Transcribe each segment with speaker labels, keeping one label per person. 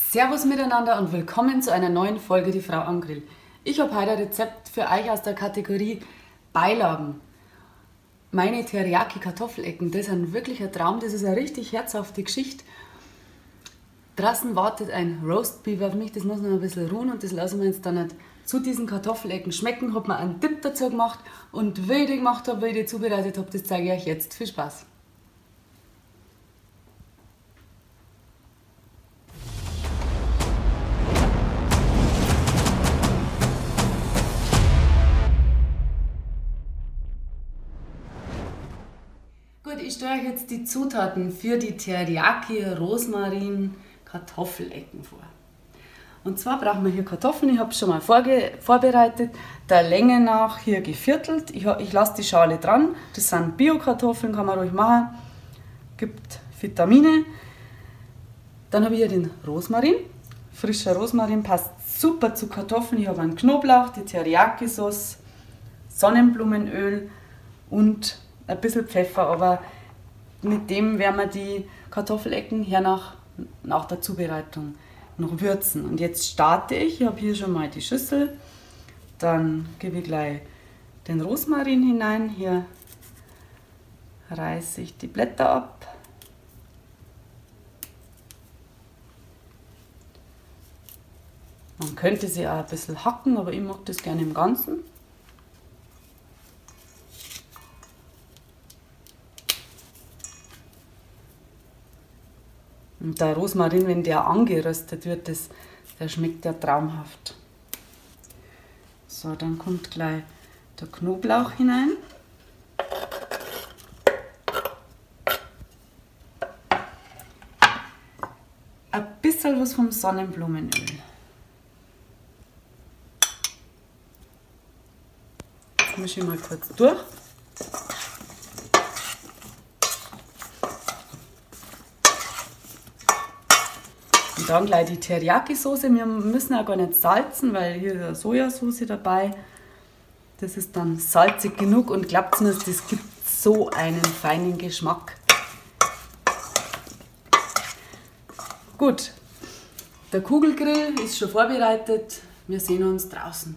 Speaker 1: Servus miteinander und willkommen zu einer neuen Folge Die Frau am Grill. Ich habe heute ein Rezept für euch aus der Kategorie Beilagen. Meine Teriyaki-Kartoffelecken, das ist ein wirklicher Traum, das ist eine richtig herzhafte Geschichte. Draußen wartet ein Roastbeef auf mich, das muss noch ein bisschen ruhen und das lassen wir uns dann nicht zu diesen Kartoffelecken schmecken. Habe mir einen Dip dazu gemacht und wie ich die gemacht habe, wie ich die zubereitet habe, das zeige ich euch jetzt. Viel Spaß! Gut, ich stelle euch jetzt die Zutaten für die Teriyaki Rosmarin Kartoffelecken vor. Und zwar brauchen wir hier Kartoffeln, ich habe es schon mal vorbereitet, der Länge nach hier geviertelt. Ich lasse die Schale dran, das sind Bio-Kartoffeln, kann man ruhig machen, gibt Vitamine. Dann habe ich hier den Rosmarin, frischer Rosmarin, passt super zu Kartoffeln. Ich habe einen Knoblauch, die Teriyaki-Sauce, Sonnenblumenöl und ein bisschen Pfeffer, aber mit dem werden wir die Kartoffelecken hier nach der Zubereitung noch würzen. Und jetzt starte ich habe hier schon mal die Schüssel, dann gebe ich gleich den Rosmarin hinein, hier reiße ich die Blätter ab. Man könnte sie auch ein bisschen hacken, aber ich mag das gerne im Ganzen. Und der Rosmarin, wenn der angeröstet wird, der schmeckt ja traumhaft. So, dann kommt gleich der Knoblauch hinein. Ein bisschen was vom Sonnenblumenöl. Jetzt mische ich mal kurz durch. Und dann gleich die Teriyaki-Soße. Wir müssen auch gar nicht salzen, weil hier ist eine Sojasauce dabei. Das ist dann salzig genug und glaubt mir, das gibt so einen feinen Geschmack. Gut, der Kugelgrill ist schon vorbereitet. Wir sehen uns draußen.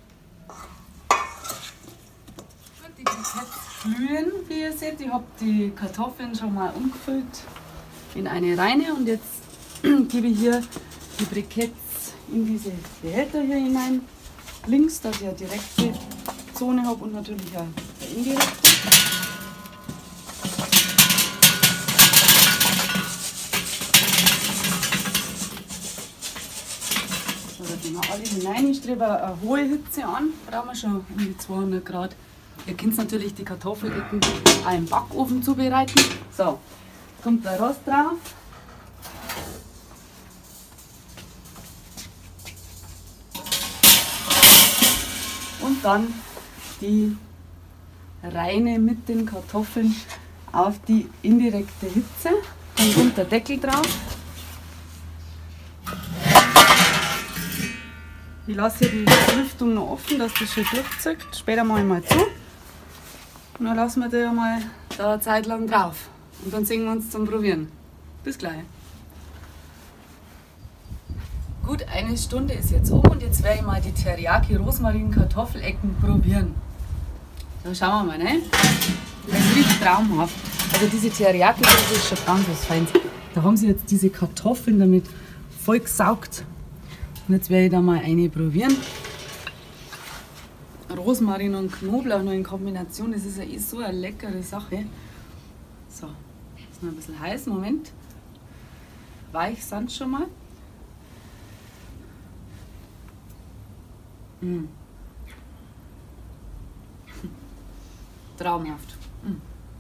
Speaker 1: Gut, die Briketts glühen, wie ihr seht. Ich habe die Kartoffeln schon mal umgefüllt in eine reine und jetzt gebe ich hier die Briketts in diese Behälter hier hinein. Links, dass ich eine direkte Zone habe und natürlich auch eine indirekte. So, da gehen wir alle hinein. Ich strebe eine hohe Hitze an, brauchen wir schon um die 200 Grad. Ihr könnt natürlich die Kartoffelecken auch im Backofen zubereiten. So, kommt der Rost drauf. Und dann die reine mit den Kartoffeln auf die indirekte Hitze. Dann kommt der Deckel drauf. Ich lasse hier die Lüftung noch offen, dass das schön durchzieht. Später mache ich mal zu. Und dann lassen wir da mal eine Zeit lang drauf. Und dann sehen wir uns zum Probieren. Bis gleich. Gut, eine Stunde ist jetzt um und jetzt werde ich mal die Teriyaki Rosmarin Kartoffelecken probieren. Da schauen wir mal, ne? Das ist richtig traumhaft. Also diese Teriyaki, das ist schon ganz was Feines. Da haben sie jetzt diese Kartoffeln damit voll gesaugt. Und jetzt werde ich da mal eine probieren. Rosmarin und Knoblauch noch in Kombination, das ist ja eh so eine leckere Sache. So, ist noch ein bisschen heiß, Moment. Weich sind schon mal. Mm. Traumhaft. Mm.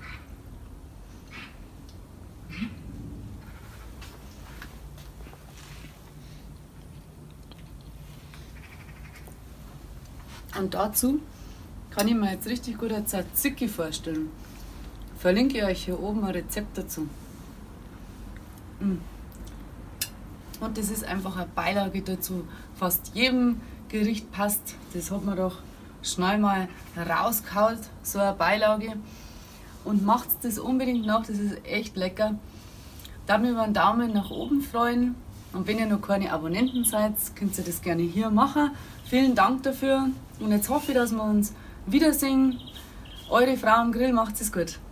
Speaker 1: Und dazu kann ich mir jetzt richtig gut eine Tzatziki vorstellen. Verlinke ich euch hier oben ein Rezept dazu. Mm. Und das ist einfach eine Beilage dazu. Fast jedem Gericht passt. Das hat man doch schnell mal rausgehaut, so eine Beilage. Und macht das unbedingt nach, das ist echt lecker. Darf mich über einen Daumen nach oben freuen. Und wenn ihr noch keine Abonnenten seid, könnt ihr das gerne hier machen. Vielen Dank dafür und jetzt hoffe ich, dass wir uns wiedersehen. Eure Frau am Grill, macht es gut.